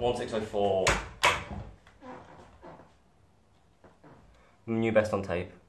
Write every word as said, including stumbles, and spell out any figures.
one six oh four. New best on tape.